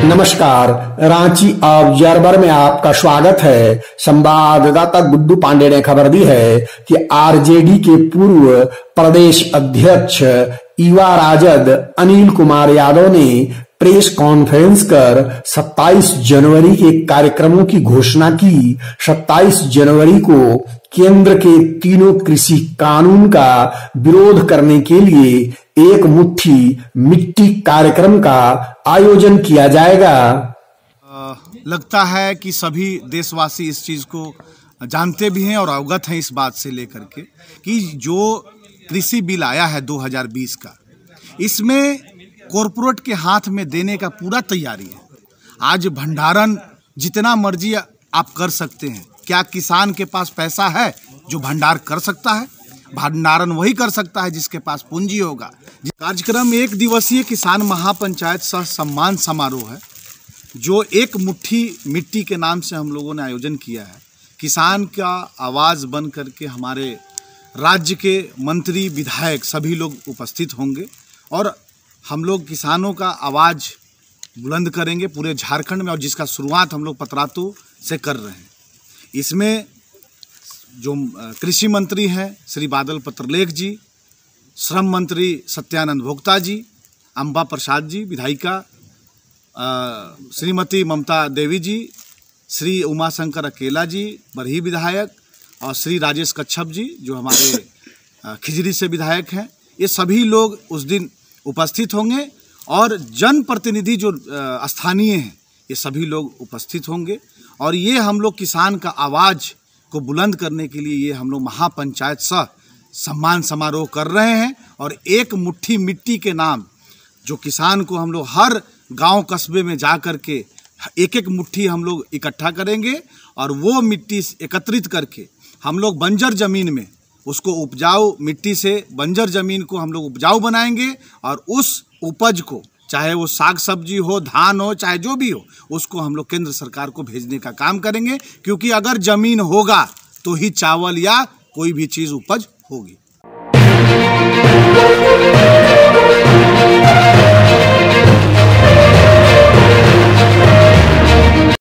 नमस्कार, रांची ऑब्जर्वर में आपका स्वागत है। संवाददाता गुड्डू पांडे ने खबर दी है कि आरजेडी के पूर्व प्रदेश अध्यक्ष युवा राजद अनिल कुमार यादव ने प्रेस कॉन्फ्रेंस कर 27 जनवरी के कार्यक्रमों की घोषणा की। 27 जनवरी को केंद्र के तीनों कृषि कानून का विरोध करने के लिए एक मुट्ठी मिट्टी कार्यक्रम का आयोजन किया जाएगा। लगता है कि सभी देशवासी इस चीज को जानते भी हैं और अवगत हैं इस बात से लेकर के कि जो कृषि बिल आया है 2020 का, इसमें कॉरपोरेट के हाथ में देने का पूरा तैयारी है। आज भंडारण जितना मर्जी आप कर सकते हैं। क्या किसान के पास पैसा है जो भंडार कर सकता है? भंडारण वही कर सकता है जिसके पास पूंजी होगा। कार्यक्रम एक दिवसीय किसान महापंचायत सह सम्मान समारोह है, जो एक मुट्ठी मिट्टी के नाम से हम लोगों ने आयोजन किया है। किसान का आवाज़ बन करके हमारे राज्य के मंत्री विधायक सभी लोग उपस्थित होंगे और हम लोग किसानों का आवाज़ बुलंद करेंगे पूरे झारखंड में, और जिसका शुरुआत हम लोग पतरातू से कर रहे हैं। इसमें जो कृषि मंत्री हैं श्री बादल पत्रलेख जी, श्रम मंत्री सत्यानंद भोक्ता जी, अंबा प्रसाद जी विधायिका, श्रीमती ममता देवी जी, श्री उमाशंकर अकेला जी बरही विधायक, और श्री राजेश कच्छप जी जो हमारे खिजरी से विधायक हैं, ये सभी लोग उस दिन उपस्थित होंगे। और जनप्रतिनिधि जो स्थानीय हैं ये सभी लोग उपस्थित होंगे। और ये हम लोग किसान का आवाज़ को बुलंद करने के लिए ये हम लोग महापंचायत सह सम्मान समारोह कर रहे हैं। और एक मुट्ठी मिट्टी के नाम जो किसान को हम लोग हर गांव कस्बे में जा कर के एक एक मुट्ठी हम लोग इकट्ठा करेंगे और वो मिट्टी एकत्रित करके हम लोग बंजर ज़मीन में उसको उपजाऊ मिट्टी से बंजर ज़मीन को हम लोग उपजाऊ बनाएंगे। और उस उपज को, चाहे वो साग सब्जी हो, धान हो, चाहे जो भी हो, उसको हम लोग केंद्र सरकार को भेजने का काम करेंगे। क्योंकि अगर ज़मीन होगा तो ही चावल या कोई भी चीज़ उपज होगी।